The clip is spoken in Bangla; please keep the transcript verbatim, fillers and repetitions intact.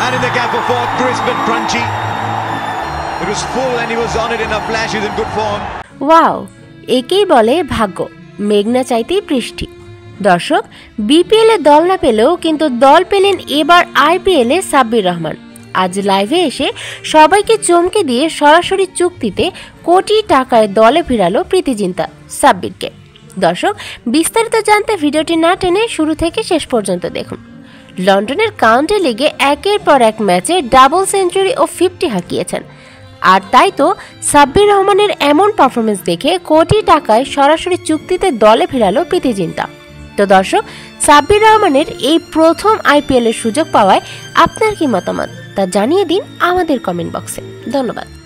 And in the gap for fourth, Brisbane Crunchy. It was full and he was on it in a flash. He's in good form. Wow, একেই বলে ভাগ্য, মেঘনা চাইতেই বৃষ্টি। দর্শক, বিপিএল এ দল না পেলেও কিন্তু দল পেলেন এবার আইপিএল এ সাব্বির রহমান। আজ লাইভে এসে সবাইকে চমকে দিয়ে সরাসরি চুক্তিতে কোটি টাকায় দলে ফিরালো প্রীতি জিন্তা সাব্বিরকে। দর্শক, বিস্তারিত জানতে ভিডিওটি না টেনে শুরু থেকে শেষ পর্যন্ত দেখুন। লন্ডনের কাউন্টি লিগে একের পর এক ম্যাচে ডাবল সেঞ্চুরি ও ফিফটি হাঁকিয়েছেন। আর তাই তো সাব্বির রহমানের এমন পারফরমেন্স দেখে কোটি টাকায় সরাসরি চুক্তিতে দলে ফিরালো প্রীতি জিন্তা। তো দর্শক, সাব্বির রহমানের এই প্রথম আইপিএল এর সুযোগ পাওয়ায় আপনার কি মতামত তা জানিয়ে দিন আমাদের কমেন্ট বক্সে। ধন্যবাদ।